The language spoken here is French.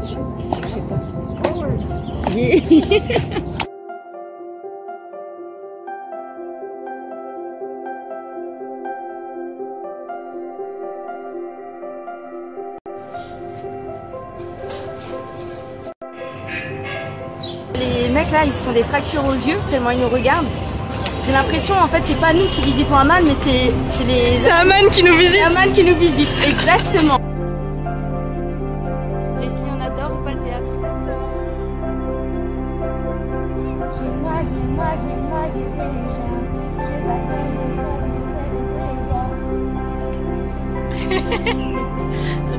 Je sais pas. Les mecs là, ils se font des fractures aux yeux tellement ils nous regardent. J'ai l'impression en fait c'est pas nous qui visitons Amman, mais c'est les... C'est Amman qui nous visite. C'est Amman qui nous visite, exactement. Leslie, on adore ou pas le théâtre? J'ai maillé déjà. J'ai bataillé,